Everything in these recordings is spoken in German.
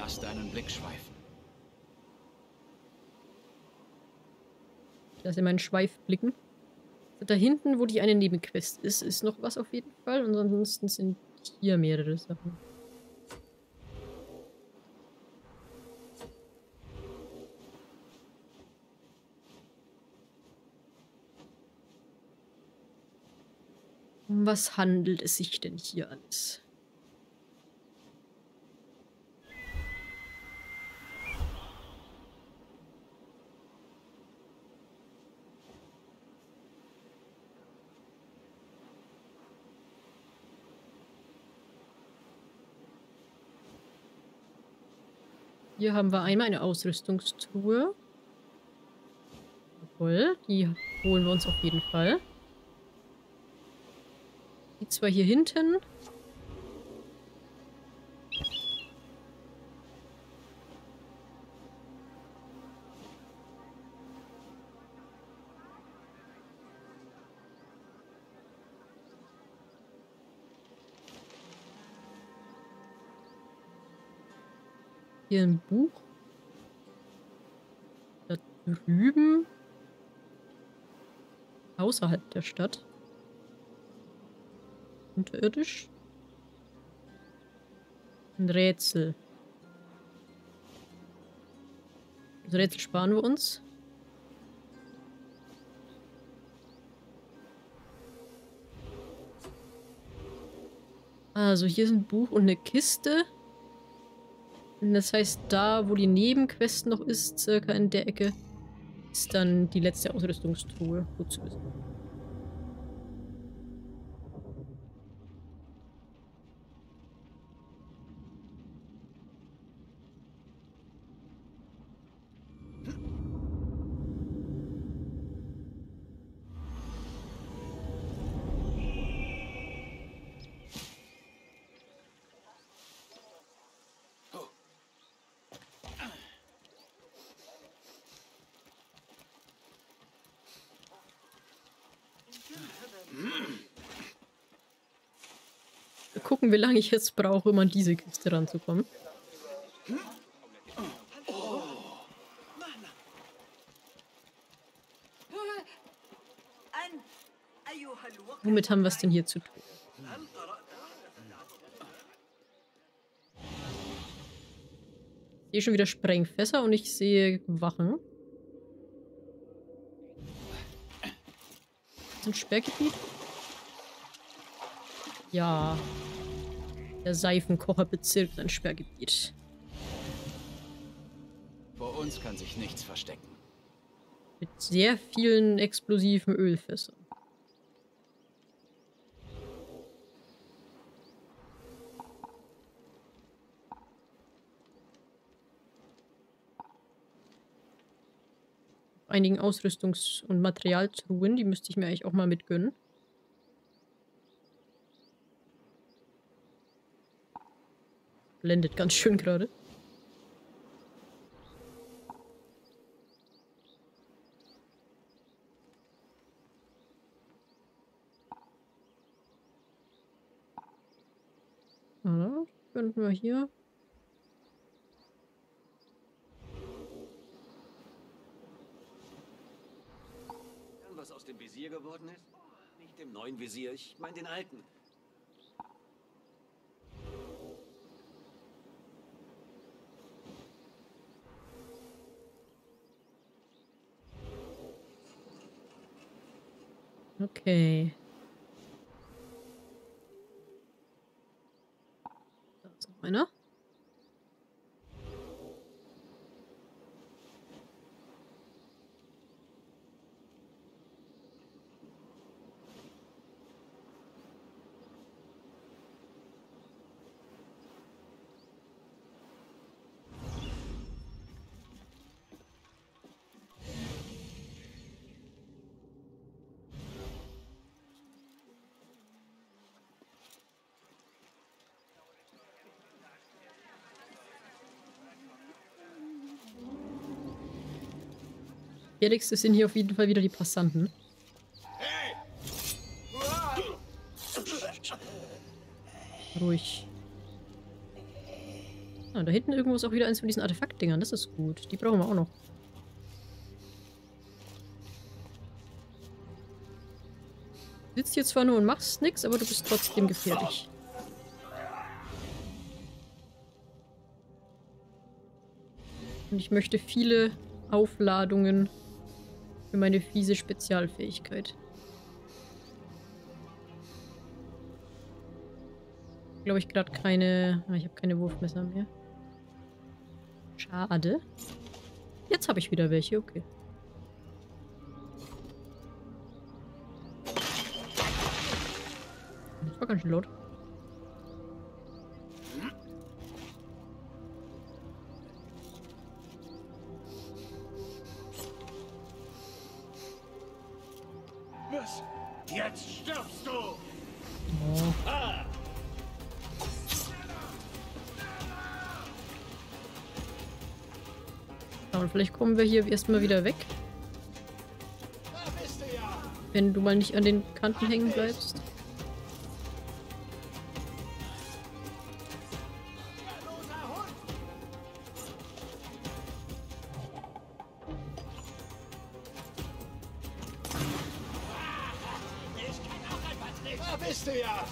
Lass deinen Blick schweifen. Ich lasse meinen Schweif blicken. Da hinten, wo die eine Nebenquest ist, ist noch was auf jeden Fall. Und ansonsten sind hier mehrere Sachen. Um was handelt es sich denn hier alles? Hier haben wir einmal eine Ausrüstungstruhe. Jawohl, die holen wir uns auf jeden Fall. Die zwei hier hinten. Hier ein Buch. Da drüben. Außerhalb der Stadt. Unterirdisch. Ein Rätsel. Das Rätsel sparen wir uns. Also hier ist ein Buch und eine Kiste. Und das heißt, da wo die Nebenquest noch ist, circa in der Ecke, ist dann die letzte Ausrüstungstruhe. Gut zu wissen. Wir gucken, wie lange ich jetzt brauche, um an diese Kiste ranzukommen. Womit haben wir es denn hier zu tun? Ich sehe schon wieder Sprengfässer und ich sehe Wachen. Ist das ein Sperrgebiet? Ja. Der Seifenkocherbezirk ist ein Sperrgebiet. Vor uns kann sich nichts verstecken. Mit sehr vielen explosiven Ölfässern. Einigen Ausrüstungs- und Materialtruhen, die müsste ich mir eigentlich auch mal mitgönnen. Blendet ganz schön gerade. Ja, könnten wir hier. Was aus dem Visier geworden ist? Nicht dem neuen Visier, ich meine den alten. Okay. Da ist noch einer. Felix, das sind hier auf jeden Fall wieder die Passanten. Ruhig. Ah, da hinten irgendwo ist auch wieder eins von diesen Artefaktdingern. Das ist gut. Die brauchen wir auch noch. Du sitzt hier zwar nur und machst nichts, aber du bist trotzdem gefährlich. Und ich möchte viele Aufladungen für meine fiese Spezialfähigkeit. Glaube ich gerade keine... Ah, ich habe keine Wurfmesser mehr. Schade. Jetzt habe ich wieder welche, okay. Das war ganz schön laut. Was? Jetzt stirbst du! Oh. Ah! Ja, und vielleicht kommen wir hier erstmal wieder weg. Wenn du mal nicht an den Kanten hängen bleibst. Da bist du ja!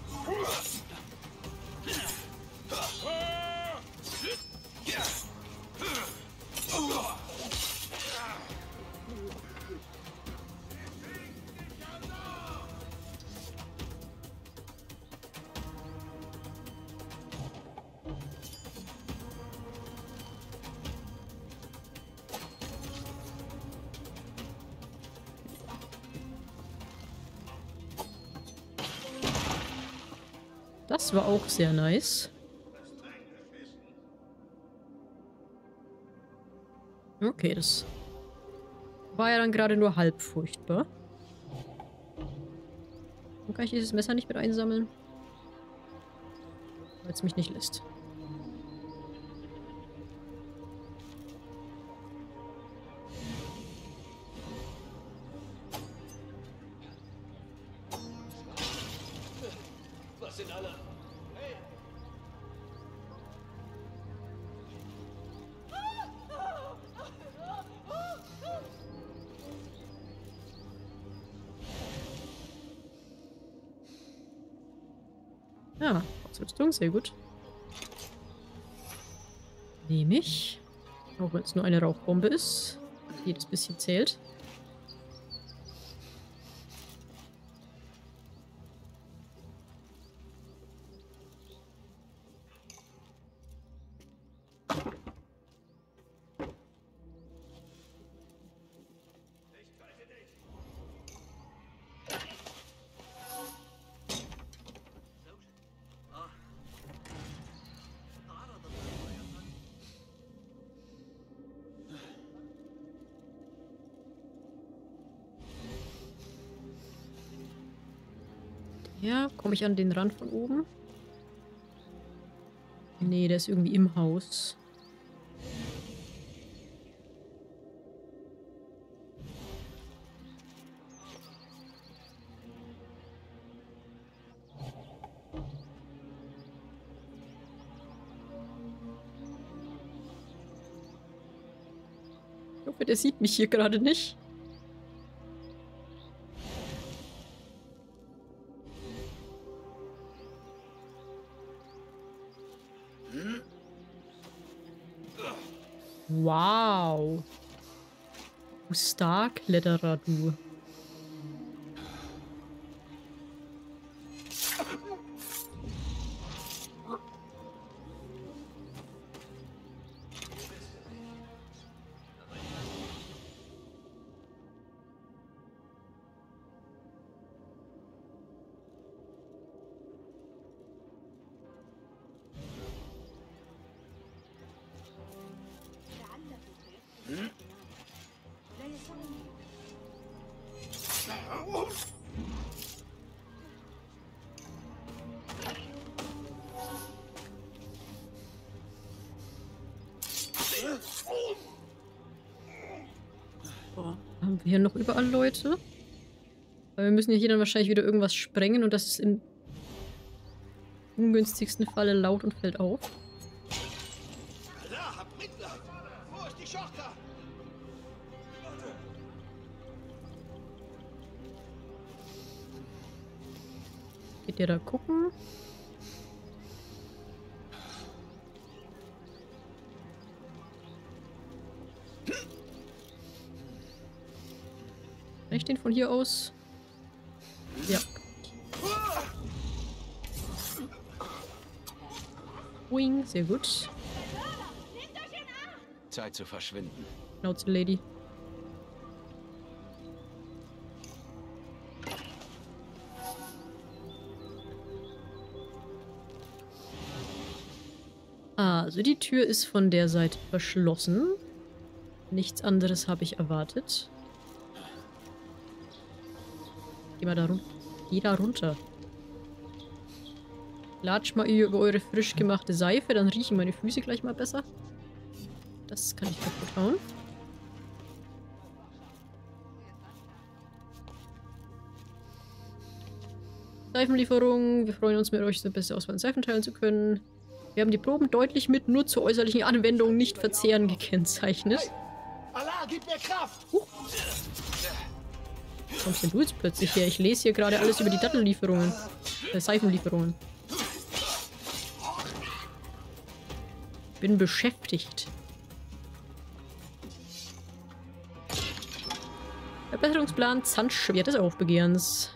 Das war auch sehr nice. Okay, das war ja dann gerade nur halb furchtbar. Dann kann ich dieses Messer nicht mit einsammeln, weil es mich nicht lässt. Was sind alle? Hey! Ja, Ausrüstung, sehr gut. Nehme ich. Auch wenn es nur eine Rauchbombe ist. Jedes bisschen zählt. Ja, komme ich an den Rand von oben? Nee, der ist irgendwie im Haus. Ich hoffe, der sieht mich hier gerade nicht. Wow. Du Starkletterer, du. Boah, haben wir hier noch überall Leute? Weil wir müssen ja hier dann wahrscheinlich wieder irgendwas sprengen und das ist im ungünstigsten Falle laut und fällt auf. Geht ihr da gucken? Kann ich den von hier aus? Ja. Wing, sehr gut. Zeit zu verschwinden. Schnauze, Lady. Also die Tür ist von der Seite verschlossen. Nichts anderes habe ich erwartet. Geh mal da runter. Geh da runter. Latsch mal über eure frisch gemachte Seife, dann riechen meine Füße gleich mal besser. Das kann ich kaputt hauen. Seifenlieferung. Wir freuen uns, mit euch so beste Auswahl an Seifen teilen zu können. Wir haben die Proben deutlich mit nur zur äußerlichen Anwendung nicht verzehren gekennzeichnet. Hey, Allah, gib mir Kraft! Wo kommst denn du jetzt plötzlich her? Ich lese hier gerade alles über die Dattellieferungen. Seifenlieferungen. Bin beschäftigt. Verbesserungsplan Zandschwert des Aufbegehrens.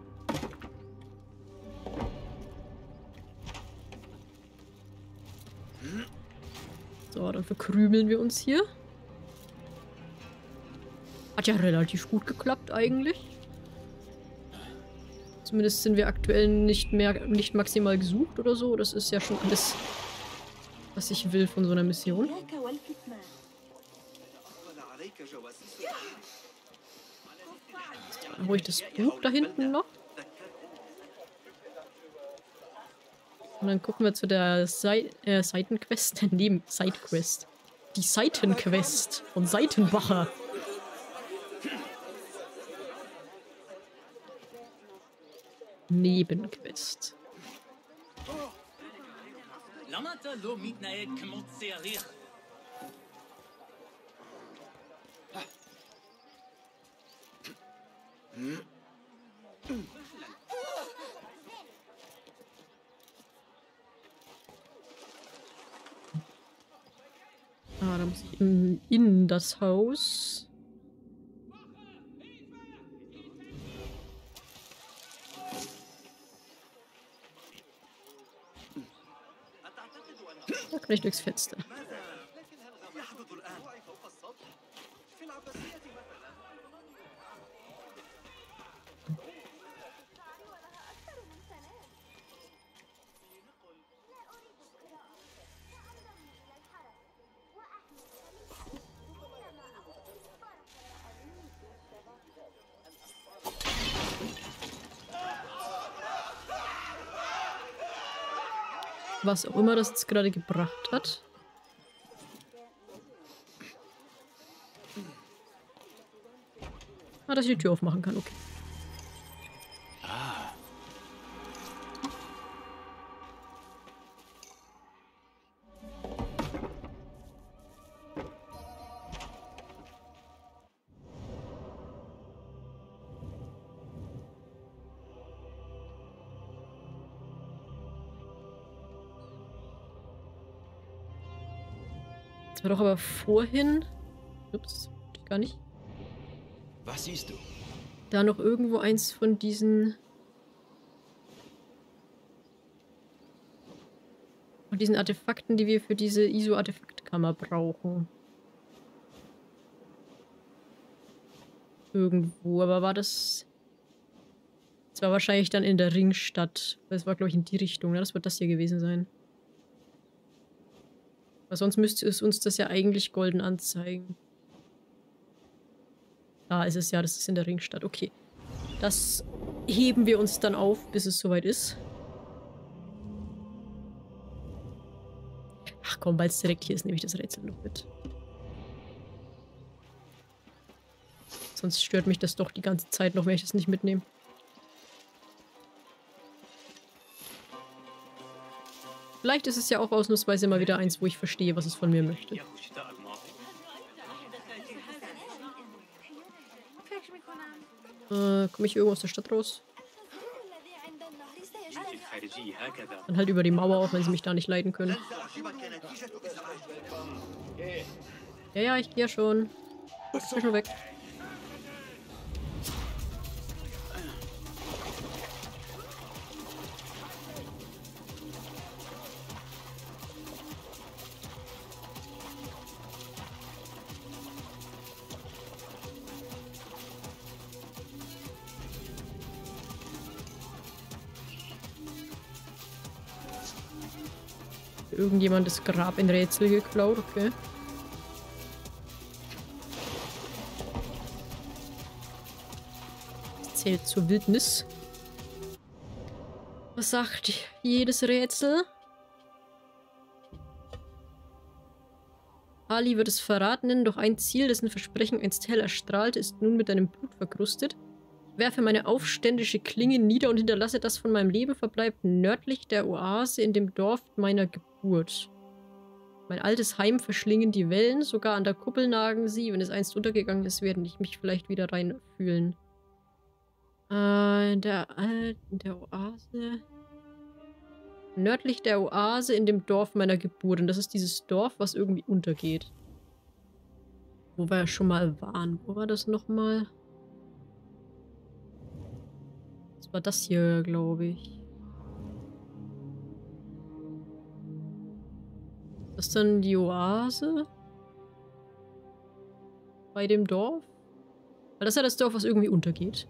So, dann verkrümeln wir uns hier. Hat ja relativ gut geklappt eigentlich. Zumindest sind wir aktuell nicht maximal gesucht oder so. Das ist ja schon alles, was ich will von so einer Mission. Dann hole ich das Buch da hinten noch. Und dann gucken wir zu der Seitenquest. Neben Sidequest. Die Seitenquest von Seitenbacher. Nebenquest. Ah, da muss ich in das Haus. Da kann ich durchs Fenster. Was auch immer das jetzt gerade gebracht hat. Ah, dass ich die Tür aufmachen kann, okay. Ah. Das war doch aber vorhin... Ups, gar nicht. Was siehst du? Da noch irgendwo eins von diesen... Von diesen Artefakten, die wir für diese ISO-Artefaktkammer brauchen. Irgendwo, aber war das... Das war wahrscheinlich dann in der Ringstadt. Das war, glaube ich, in die Richtung. Ne? Das wird das hier gewesen sein. Weil sonst müsste es uns das ja eigentlich golden anzeigen. Da ist es ja, das ist in der Ringstadt. Okay. Das heben wir uns dann auf, bis es soweit ist. Ach komm, weil es direkt hier ist, nehme ich das Rätsel noch mit. Sonst stört mich das doch die ganze Zeit noch, wenn ich das nicht mitnehme. Vielleicht ist es ja auch ausnahmsweise mal wieder eins, wo ich verstehe, was es von mir möchte. Komme ich irgendwo aus der Stadt raus? Dann halt über die Mauer, auch wenn sie mich da nicht leiden können. Ja, ja, ich gehe ja schon. Ich bin schon weg. Irgendjemand das Grab in Rätsel geklaut, okay. Das zählt zur Wildnis. Was sagt jedes Rätsel? Ali wird es verraten nennen, doch ein Ziel, dessen Versprechen einst hell erstrahlte, ist nun mit deinem Blut verkrustet. Ich werfe meine aufständische Klinge nieder und hinterlasse das von meinem Leben verbleibt nördlich der Oase in dem Dorf meiner Geburt. Mein altes Heim verschlingen die Wellen, sogar an der Kuppel nagen sie. Wenn es einst untergegangen ist, werde ich mich vielleicht wieder reinfühlen. In der Oase... Nördlich der Oase in dem Dorf meiner Geburt. Und das ist dieses Dorf, was irgendwie untergeht. Wo wir ja schon mal waren. Wo war das nochmal? Das war das hier, glaube ich. Das ist dann die Oase? Bei dem Dorf? Weil das ist ja das Dorf, was irgendwie untergeht.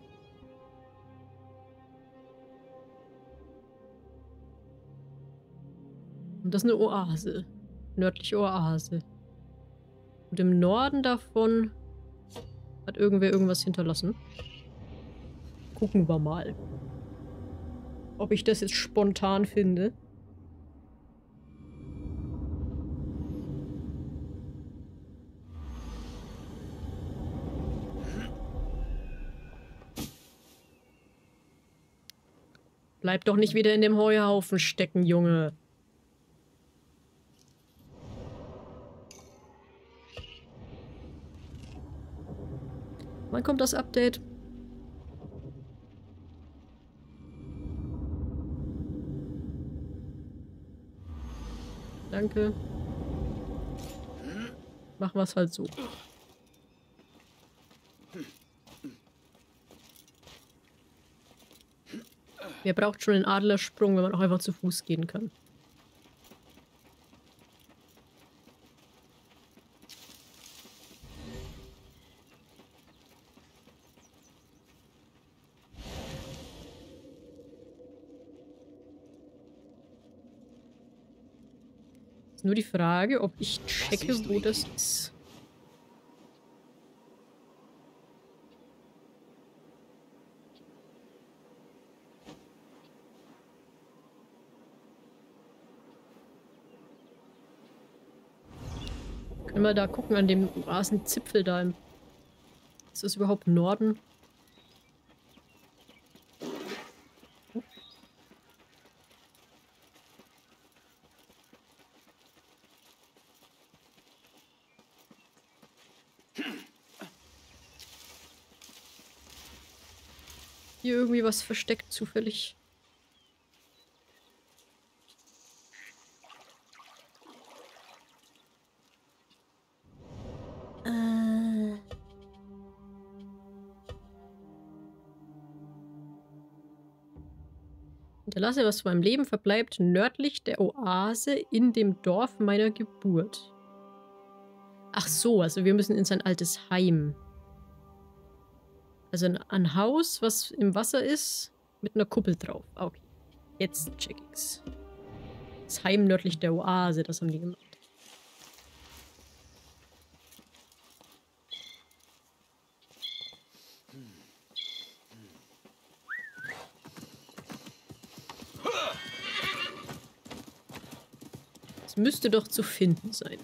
Und das ist eine Oase. Nördliche Oase. Und im Norden davon hat irgendwer irgendwas hinterlassen. Gucken wir mal. Ob ich das jetzt spontan finde. Bleib doch nicht wieder in dem Heuhaufen stecken, Junge. Wann kommt das Update? Danke. Machen wir es halt so. Wer braucht schon einen Adlersprung, wenn man auch einfach zu Fuß gehen kann? Ist nur die Frage, ob ich checke, wo das ist. Können wir da gucken an dem Oasenzipfel da. Ist das überhaupt Norden? Hier irgendwie was versteckt, zufällig. Hinterlasse, was von meinem Leben verbleibt, nördlich der Oase in dem Dorf meiner Geburt. Ach so, also wir müssen in sein altes Heim. Also ein Haus, was im Wasser ist, mit einer Kuppel drauf. Okay, jetzt check ich's. Das Heim nördlich der Oase, das haben die gemacht. Es müsste doch zu finden sein.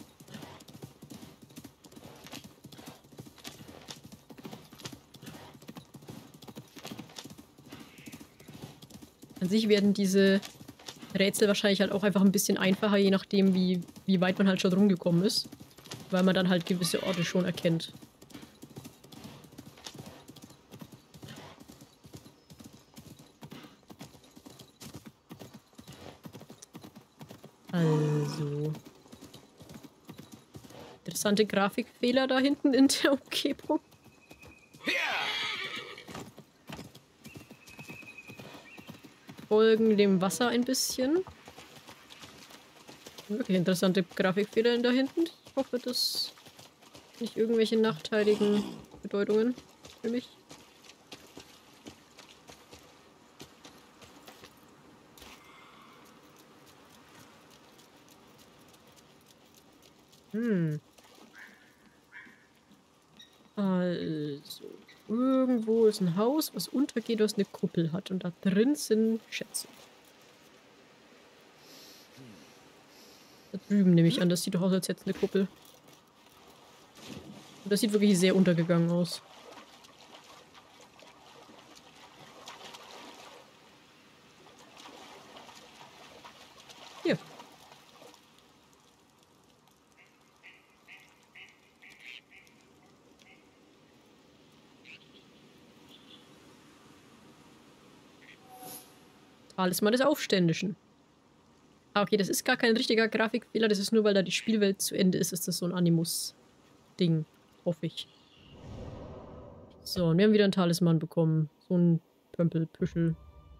An sich werden diese Rätsel wahrscheinlich halt auch einfach ein bisschen einfacher, je nachdem, wie weit man halt schon rumgekommen ist. Weil man dann halt gewisse Orte schon erkennt. Also. Interessante Grafikfehler da hinten in der Umgebung. Folgen dem Wasser ein bisschen. Wirklich interessante Grafikfehler da hinten. Ich hoffe, das nicht irgendwelche nachteiligen Bedeutungen für mich. Also, irgendwo ist ein Haus, was untergeht, was eine Kuppel hat. Und da drin sind Schätze. Da drüben nehme ich an, das sieht doch aus, als hätte es eine Kuppel. Und das sieht wirklich sehr untergegangen aus. Hier. Talisman des Aufständischen. Ah, okay, das ist gar kein richtiger Grafikfehler, das ist nur, weil da die Spielwelt zu Ende ist, ist das so ein Animus-Ding. Hoffe ich. So, und wir haben wieder einen Talisman bekommen. So ein Pömpel-Püschel.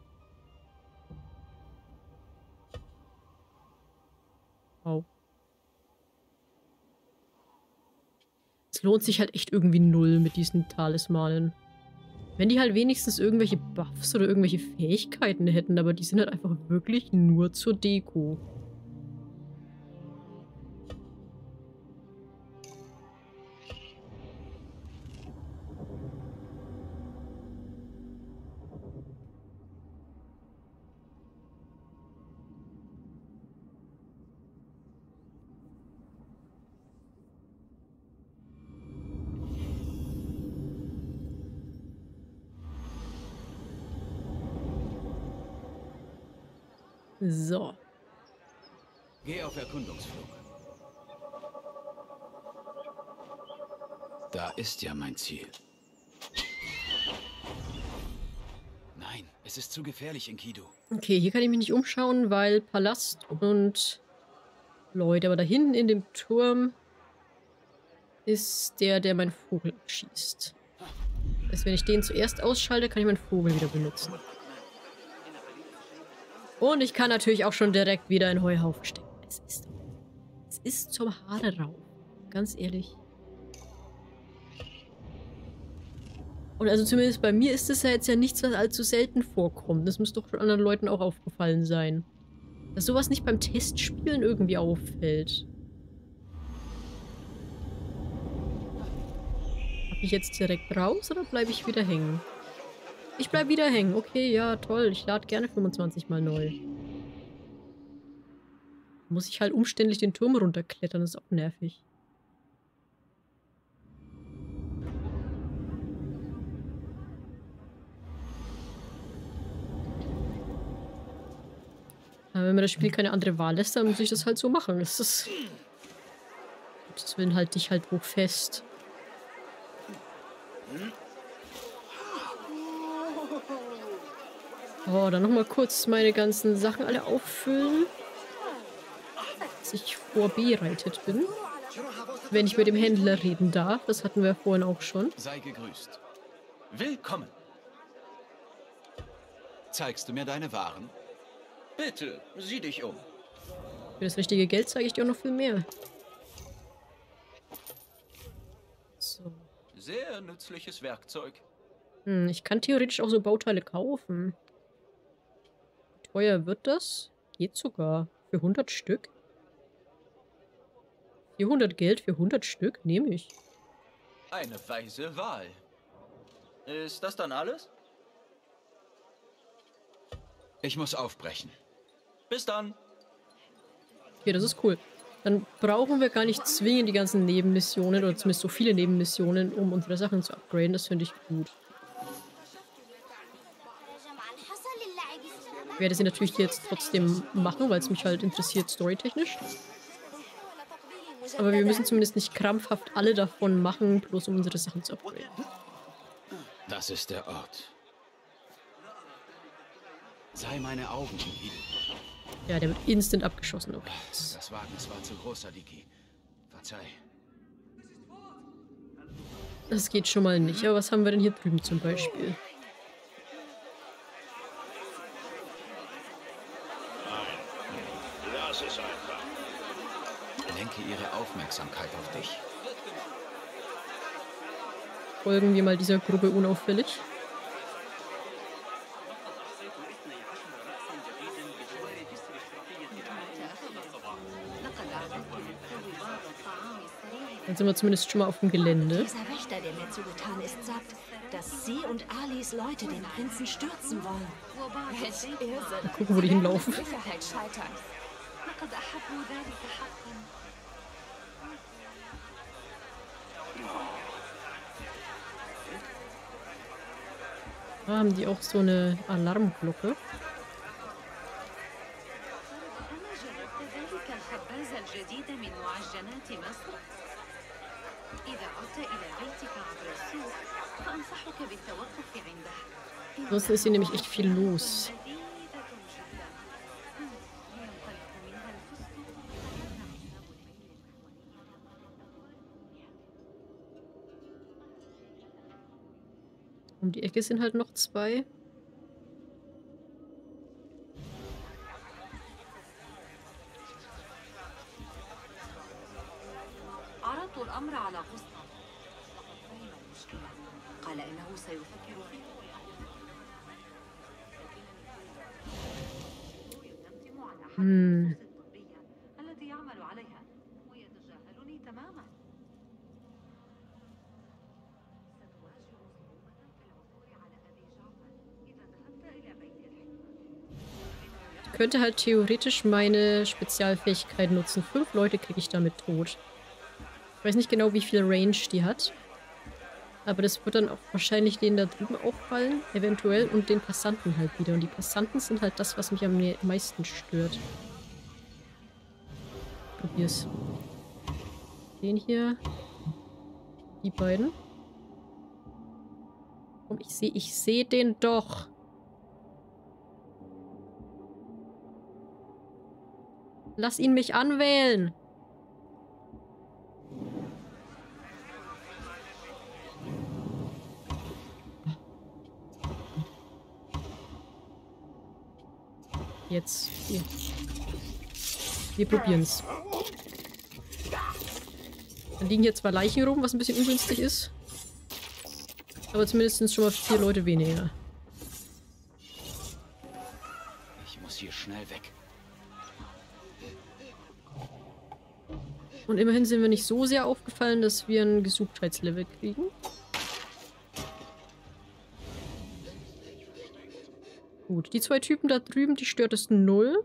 Wow. Es lohnt sich halt echt irgendwie null mit diesen Talismanen. Wenn die halt wenigstens irgendwelche Buffs oder irgendwelche Fähigkeiten hätten, aber die sind halt einfach wirklich nur zur Deko. So. Geh auf Erkundungsflug. Da ist ja mein Ziel. Nein, es ist zu gefährlich, Enkidu. Okay, hier kann ich mich nicht umschauen, weil Palast und Leute. Aber da hinten in dem Turm ist der meinen Vogel abschießt. Das heißt, wenn ich den zuerst ausschalte, kann ich meinen Vogel wieder benutzen. Und ich kann natürlich auch schon direkt wieder in Heuhaufen stecken. Es ist zum Haare rauf. Ganz ehrlich. Und also zumindest bei mir ist das ja jetzt ja nichts, was allzu selten vorkommt. Das muss doch schon anderen Leuten auch aufgefallen sein. Dass sowas nicht beim Testspielen irgendwie auffällt. Hab ich jetzt direkt raus oder bleibe ich wieder hängen? Ich bleib wieder hängen. Okay, ja, toll. Ich lade gerne 25 mal neu. Muss ich halt umständlich den Turm runterklettern. Das ist auch nervig. Aber wenn mir das Spiel keine andere Wahl lässt, dann muss ich das halt so machen. Das ist... Das will halt dich halt hoch fest. Oh, dann nochmal kurz meine ganzen Sachen alle auffüllen. Dass ich vorbereitet bin. Wenn ich mit dem Händler reden darf. Das hatten wir vorhin auch schon. Sei gegrüßt. Willkommen. Zeigst du mir deine Waren? Bitte, sieh dich um. Für das richtige Geld zeige ich dir auch noch viel mehr. So. Sehr nützliches Werkzeug. Ich kann theoretisch auch so Bauteile kaufen. Wie teuer wird das? Geht sogar. Für 100 Stück? 400 Geld für 100 Stück? Nehme ich. Eine weise Wahl. Ist das dann alles? Ich muss aufbrechen. Bis dann. Okay, das ist cool. Dann brauchen wir gar nicht zwingend die ganzen Nebenmissionen oder zumindest so viele Nebenmissionen, um unsere Sachen zu upgraden. Das finde ich gut. Ich werde sie natürlich jetzt trotzdem machen, weil es mich halt interessiert, storytechnisch. Aber wir müssen zumindest nicht krampfhaft alle davon machen, bloß um unsere Sachen zu upgraden. Das ist der Ort. Sei meine Augen, Enkidu. Ja, der wird instant abgeschossen. Okay. Das Wagnis war zu groß, Sadiki. Verzeih. Das geht schon mal nicht. Aber was haben wir denn hier drüben zum Beispiel? Lass es einfach. Lenke ihre Aufmerksamkeit auf dich. Folgen wir mal dieser Gruppe unauffällig. Dann sind wir zumindest schon mal auf dem Gelände. Dieser Wächter, der mir zugetan ist, sagt, dass sie und Alis Leute den Prinzen stürzen wollen. Welch Irrsinn. Mal gucken, wo die hinlaufen. Sicherheit scheitern. Da haben die auch so eine Alarmglocke. Ansonsten ist hier nämlich echt viel los. Um die Ecke sind halt noch zwei. عرضت الأمر على قسطى. فهم المشكلة. قال إنه سيفكر في ينتم عن أحد النصوص الطبية التي يعمل عليها ويتجاهلني تماما. ستواجه صعوبة في العثور على أبي جعفر إذا ذهبت إلى بيت الحكمة. Ich könnte halt theoretisch meine Spezialfähigkeit nutzen. 5 Leute kriege ich damit tot. Ich weiß nicht genau, wie viel Range die hat. Aber das wird dann auch wahrscheinlich denen da drüben auffallen. Eventuell. Und den Passanten halt wieder. Und die Passanten sind halt das, was mich am meisten stört. Probier's. Den hier. Die beiden. Komm, ich sehe den doch. Lass ihn mich anwählen. Jetzt. Hier. Wir probieren's. Da liegen hier zwar Leichen rum, was ein bisschen ungünstig ist. Aber zumindest sind es schon mal 4 Leute weniger. Ich muss hier schnell weg. Und immerhin sind wir nicht so sehr aufgefallen, dass wir ein Gesuchtheitslevel kriegen. Gut, die 2 Typen da drüben, die stört es 0.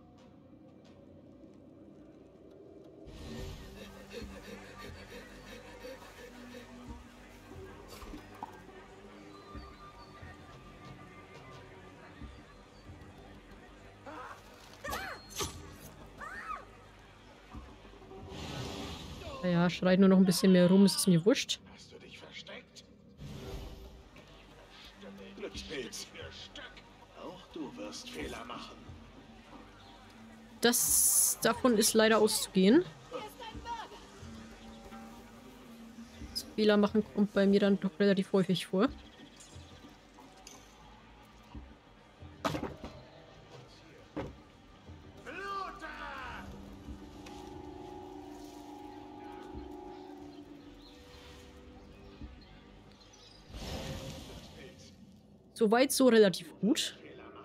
Naja, schreit nur noch ein bisschen mehr rum, ist es mir wurscht. Hast du dich versteckt? Glückspilz. Auch du wirst Fehler machen. Davon ist leider auszugehen. Das Fehler machen kommt bei mir dann doch relativ häufig vor. Soweit so relativ gut.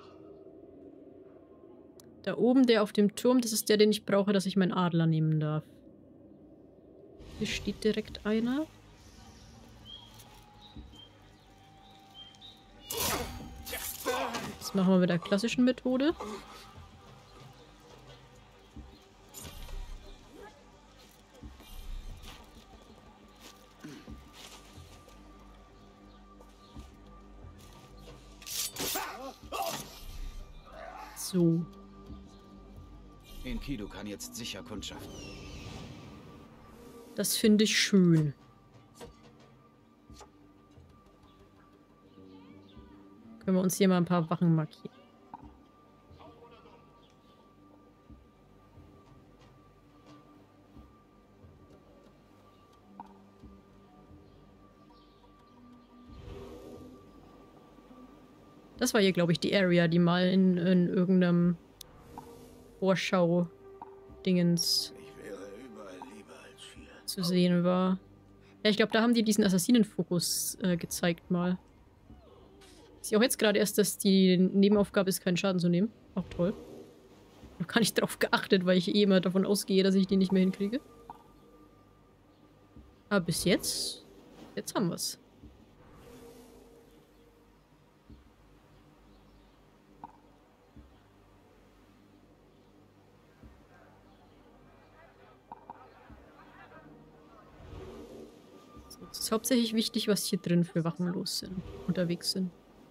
Da oben, der auf dem Turm, das ist der, den ich brauche, dass ich meinen Adler nehmen darf. Hier steht direkt einer. Das machen wir mit der klassischen Methode. So. Enkidu kann jetzt sicher kundschaften. Das finde ich schön. Können wir uns hier mal ein paar Wachen markieren. Das war hier, glaube ich, die Area, die mal in irgendeinem Vorschau-Dingens Ich wäre überall lieber als hier. zu sehen war. Ja, ich glaube, da haben die diesen Assassinenfokus gezeigt mal. Ich sehe auch jetzt gerade erst, dass die Nebenaufgabe ist, keinen Schaden zu nehmen. Auch toll. Ich habe gar nicht drauf geachtet, weil ich eh immer davon ausgehe, dass ich die nicht mehr hinkriege. Aber bis jetzt haben wir's. So, es ist hauptsächlich wichtig, was hier drin für Wachen unterwegs sind.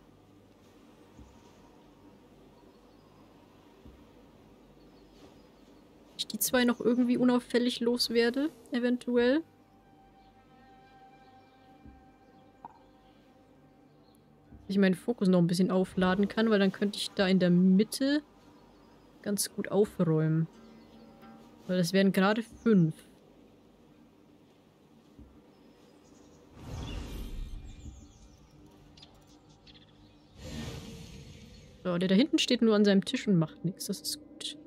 Ich die zwei noch irgendwie unauffällig loswerde, eventuell. Ich meinen Fokus noch ein bisschen aufladen kann, weil dann könnte ich da in der Mitte ganz gut aufräumen. Weil das wären gerade 5. So, der da hinten steht nur an seinem Tisch und macht nichts. Das ist gut.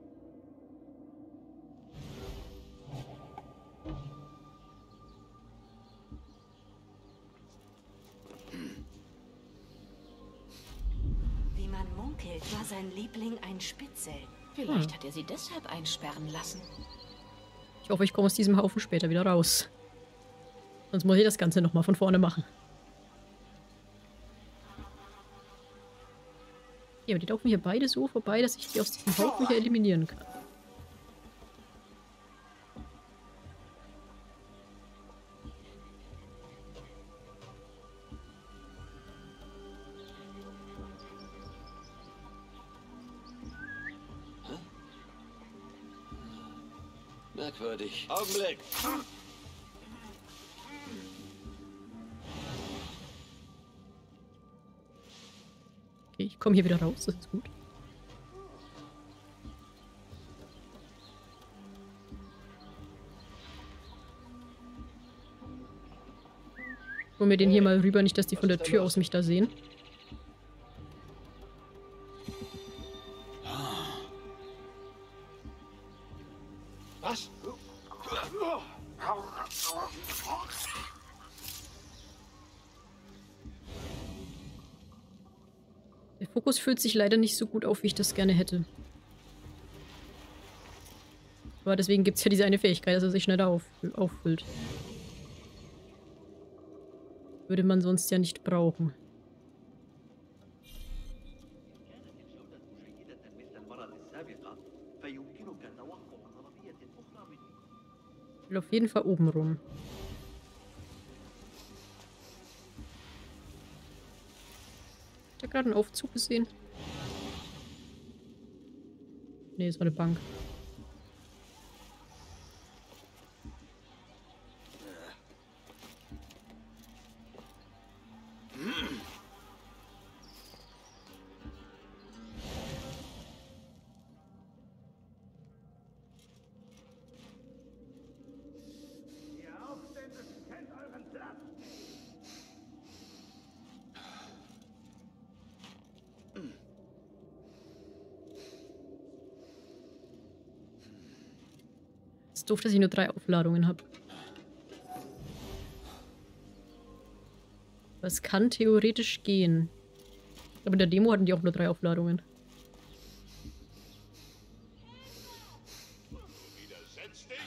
Wie man munkelt, war sein Liebling ein Spitzel. Vielleicht hat er sie deshalb einsperren lassen. Ich hoffe, ich komme aus diesem Haufen später wieder raus. Sonst muss ich das Ganze nochmal von vorne machen. Ja, aber die laufen hier beide so vorbei, dass ich die aus diesem Haufen hier eliminieren kann. Merkwürdig. Augenblick. Okay, ich komme hier wieder raus, das ist gut. Hol mir den hier mal rüber, nicht, dass die von der Tür aus mich da sehen. Was? Der Fokus füllt sich leider nicht so gut auf, wie ich das gerne hätte. Aber deswegen gibt es ja diese eine Fähigkeit, dass er sich schneller auffüllt. Würde man sonst ja nicht brauchen. Ich will auf jeden Fall oben rum. Hat er gerade einen Aufzug gesehen? Nee, es war eine Bank. Es ist doof, dass ich nur 3 Aufladungen habe. Aber es kann theoretisch gehen. Aber in der Demo hatten die auch nur 3 Aufladungen. Widersetz dich?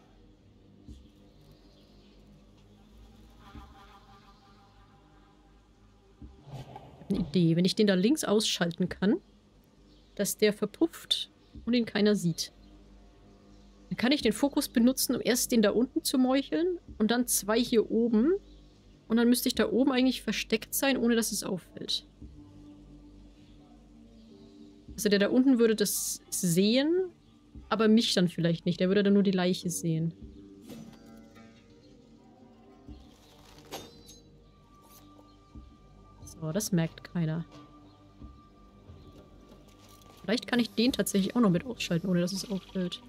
Eine Idee. Wenn ich den da links ausschalten kann, dass der verpufft und ihn keiner sieht. Dann kann ich den Fokus benutzen, um erst den da unten zu meucheln und dann 2 hier oben. Und dann müsste ich da oben eigentlich versteckt sein, ohne dass es auffällt. Also der da unten würde das sehen, aber mich dann vielleicht nicht. Der würde dann nur die Leiche sehen. So, das merkt keiner. Vielleicht kann ich den tatsächlich auch noch mit ausschalten, ohne dass es auffällt.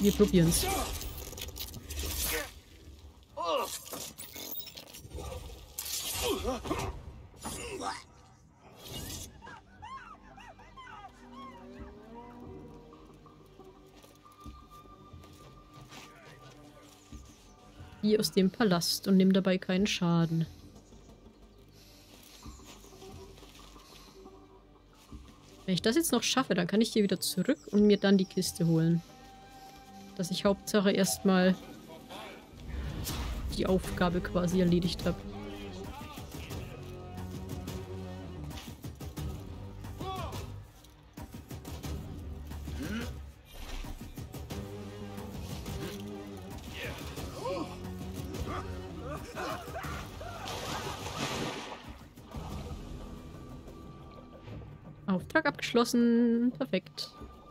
Wir probieren's. Hier aus dem Palast und nimm dabei keinen Schaden. Wenn ich das jetzt noch schaffe, dann kann ich hier wieder zurück und mir dann die Kiste holen. Dass ich Hauptsache erstmal die Aufgabe quasi erledigt habe. Auftrag abgeschlossen. Perfekt.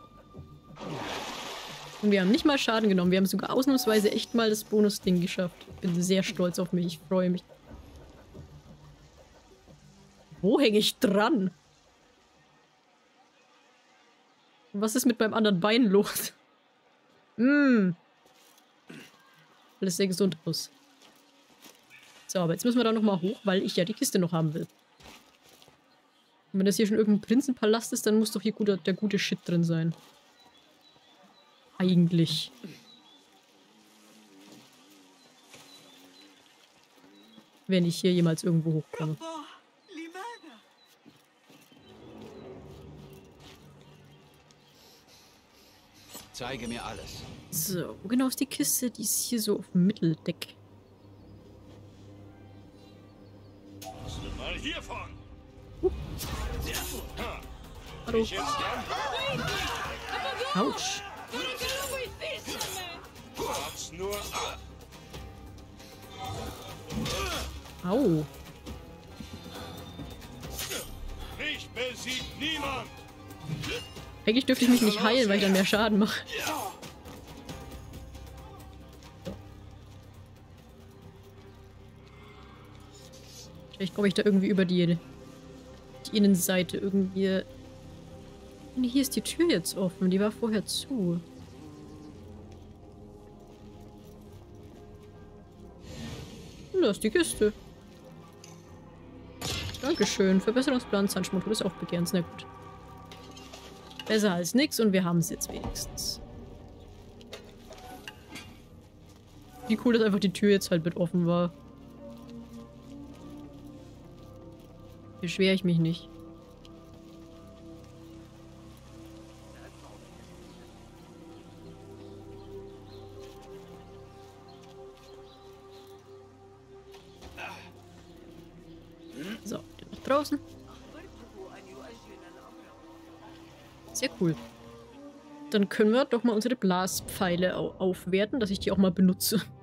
Und wir haben nicht mal Schaden genommen. Wir haben sogar ausnahmsweise echt mal das Bonus-Ding geschafft. Bin sehr stolz auf mich. Ich freue mich. Wo hänge ich dran? Was ist mit meinem anderen Bein los? Alles sehr gesund aus. So, aber jetzt müssen wir da nochmal hoch, weil ich ja die Kiste noch haben will. Und wenn das hier schon irgendein Prinzenpalast ist, dann muss doch hier der gute Shit drin sein. Eigentlich. Wenn ich hier jemals irgendwo hochkomme. Zeige mir alles. So, wo genau ist die Kiste? Die ist hier so auf dem Mitteldeck. Mal hiervon. Hallo. Autsch. Wart's nur ab. Au. Mich besiegt niemand. Eigentlich dürfte ich mich nicht heilen, weil ich dann mehr Schaden mache. Vielleicht komme ich da irgendwie über die Innenseite irgendwie... Nee, hier ist die Tür jetzt offen. Die war vorher zu. Und da ist die Kiste. Dankeschön. Verbesserungsplan Zahnschmuck ist auch begehrens. Na gut. Besser als nix und wir haben es jetzt wenigstens. Wie cool, dass einfach die Tür jetzt halt mit offen war. Beschwere ich mich nicht. So, den noch draußen. Sehr cool. Dann können wir doch mal unsere Blaspfeile aufwerten, dass ich die auch mal benutze.